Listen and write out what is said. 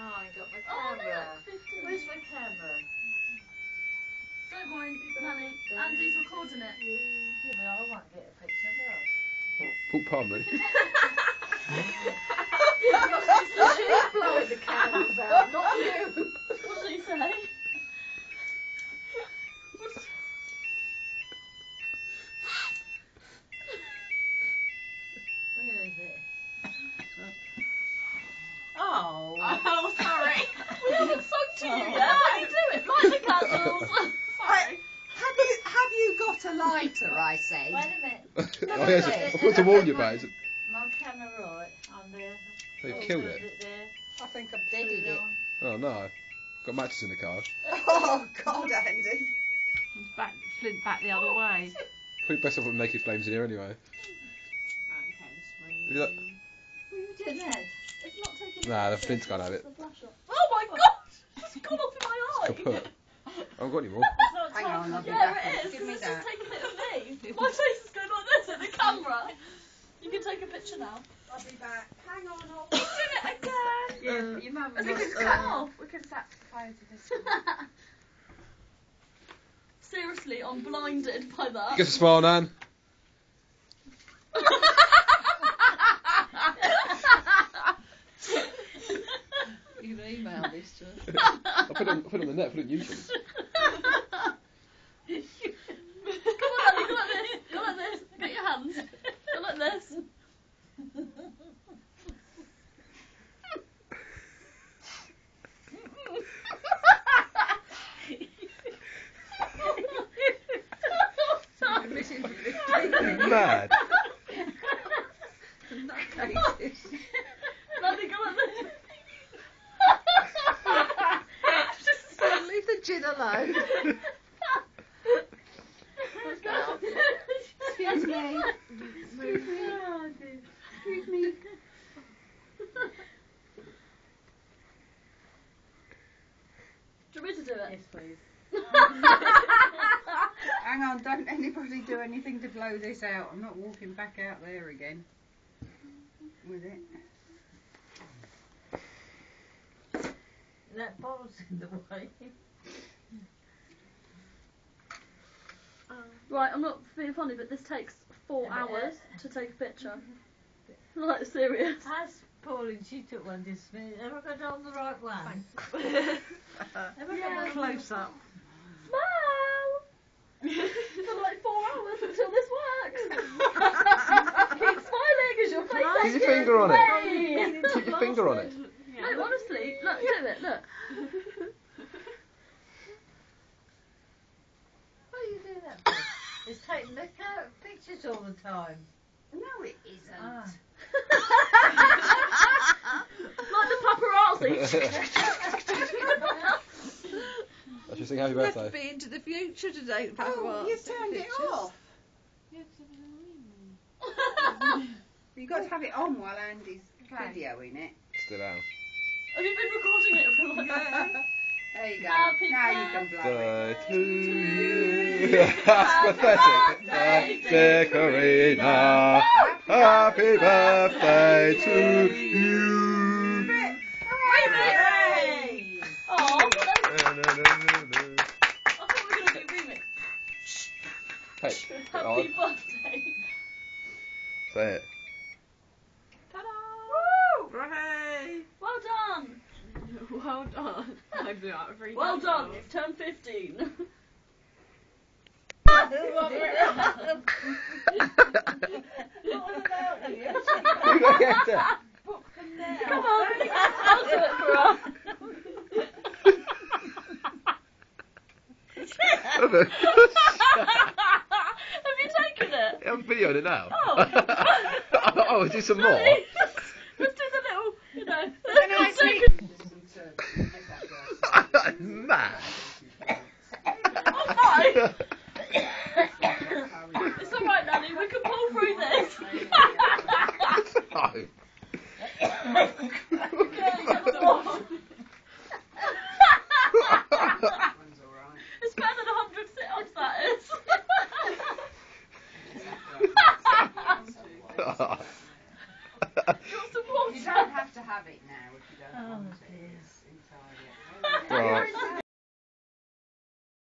Oh, I got my camera. Where's my camera? Don't mind, Nanny. Andy's recording it. Yeah, but I won't get a picture, will I? Oh, pardon me. She's blowing the candles out, not you. What did he say? Where is it? Oh. Oh, sorry. We haven't sung to you yet. What are you doing? Light the candles. Sorry. Have you got a lighter, I say? Wait a minute. Oh, yes, I've got to warn you, guys. My camera right on there. They've killed it. There. I think I've deaded it. Oh, no. Got matches in the car. Oh, God, Andy. Flint back the other way. Probably best to put naked flames in here anyway. Okay, sweet. Is that... What are you doing there? It's not taking Nah, the pictures, flint's gone out of it's it. the flash up. Oh my gosh! It's gone off in my eye! It's kaput. I haven't got any more. It's not Hang time on, for I'll be Yeah, back. it is, Give because me it's that. just taking a bit of me. My face is going like this at the camera. You can take a picture now. I'll be back. Hang on, hold He's doing it again! Yeah, your mum We was, can cut off. We can set fire to this. Seriously, I'm blinded by that. Give us a smile, Nan. You can email this to us. I'll put it on the net, put it on YouTube. Come on, Annie, go like this. Go like this. Get your hands. Go like this. Mad. Nanny, go like this. Leave the gin alone. Excuse me. Excuse me. Excuse me. Do you want me to do it? Yes, please. Hang on, don't anybody do anything to blow this out. I'm not walking back out there again with it. That bottle's in the way. Right, I'm not being funny, but this takes 4 hours to take a picture. Like, serious. Ask Pauline, she took one this minute. Have I got it on the right one? Have I got a close up? Smile! For like 4 hours until this works. Keep smiling as your face Keep is your finger on it. great. Keep your finger on it. No, honestly, look, do it, look. What are you doing that for? It's taking the pictures all the time. No, it isn't. Ah. Like the paparazzi. I should sing happy birthday. Be into the future today. Oh, you turned it off. You've got to have it on while Andy's videoing it. Still out. Have you been recording it for like There you go. Happy now you can blow it. Birthday to you. That's pathetic. Dear Corrina. Happy birthday to you. Hooray! Oh, I thought we were going to do remix. Hey, Happy birthday. say it. Ta-da! Woo! Hooray! Well done. Well done. I blew out a free Well candle. done. You've turned 15. What about you? Who got get that? Book them now. Come on, I'll do it for us. Have you taken it? I'm videoing it now. Oh. Oh, we'll do some more. Let's do the little, you know. Mad. Oh, fine. It's alright, Nanny, we can pull through this. No. It's better than 100 sit-ups, that is. You don't have to have have it now if you don't Oh, want it. dear.